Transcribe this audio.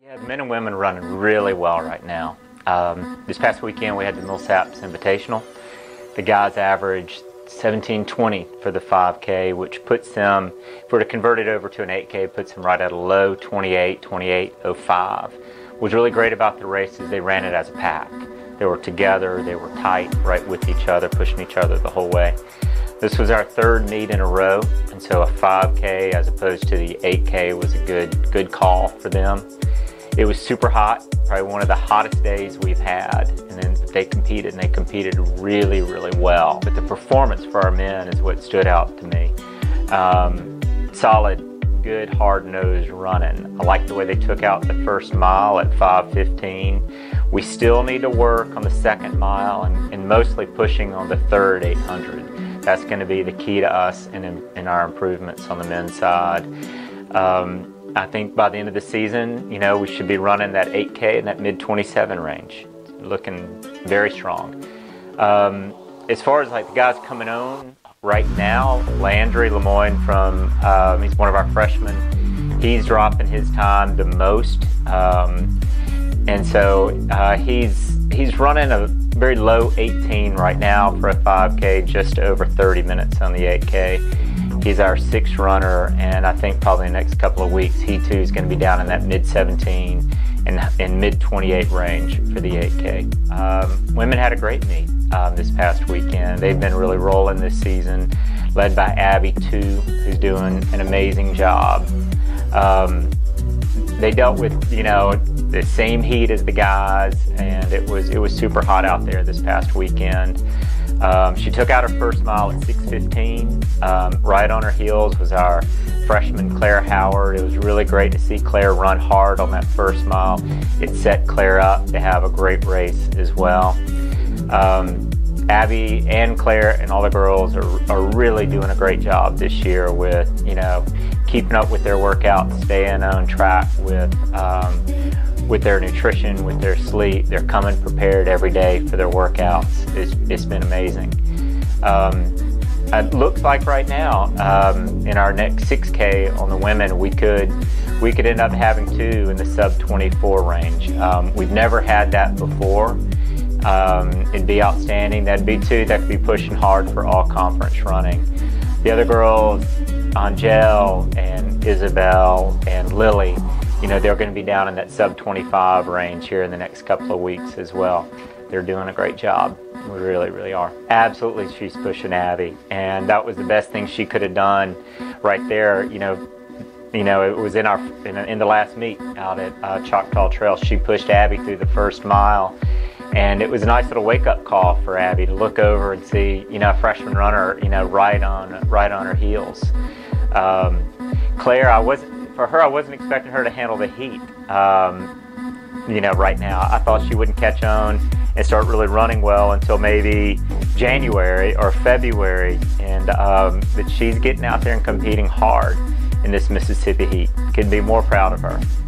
Yeah, men and women are running really well right now. This past weekend we had the Millsaps Invitational. The guys averaged 17:20 for the 5K, which puts them, if we're to convert it over to an 8K, puts them right at a low 28:05. What was really great about the race is they ran it as a pack. They were together, they were tight, right with each other, pushing each other the whole way. This was our third meet in a row, and so a 5K as opposed to the 8K was a good call for them. It was super hot, probably one of the hottest days we've had, and then they competed, and they competed really, really well. But the performance for our men is what stood out to me. Solid, good, hard-nosed running. I like the way they took out the first mile at 5:15. We still need to work on the second mile and mostly pushing on the third 800. That's going to be the key to us in our improvements on the men's side. I think by the end of the season, we should be running that 8K in that mid-27 range, looking very strong. As far as like the guys coming on right now, Landry Lemoyne he's one of our freshmen. He's dropping his time the most, and so he's running a very low 18 right now for a 5K, just over 30 minutes on the 8K. He's our sixth runner, and I think probably in the next couple of weeks he too is going to be down in that mid-17 and mid-28 range for the 8K. Women had a great meet this past weekend. They've been really rolling this season, led by Abby too, who's doing an amazing job. They dealt with the same heat as the guys, and it was super hot out there this past weekend. She took out her first mile at 6:15. Right on her heels was our freshman Claire Howard. It was really great to see Claire run hard on that first mile. It set Claire up to have a great race as well. Abby and Claire and all the girls are really doing a great job this year with keeping up with their workouts, staying on track with their nutrition, with their sleep. They're coming prepared every day for their workouts. It's been amazing. It looks like right now in our next 6K on the women, we could end up having two in the sub-24 range. We've never had that before. It'd be outstanding. That'd be two that could be pushing hard for all conference running. The other girls, Angel and Isabel and Lily, they're going to be down in that sub-25 range here in the next couple of weeks as well. They're doing a great job. We really, really are. Absolutely, she's pushing Abby, and that was the best thing she could have done right there. It was in the last meet out at Choctaw Trail. She pushed Abby through the first mile, and it was a nice little wake-up call for Abby to look over and see a freshman runner right on her heels. Claire, I wasn't expecting her to handle the heat. Right now, I thought she wouldn't catch on and start really running well until maybe January or February, and that she's getting out there and competing hard in this Mississippi heat. Couldn't be more proud of her.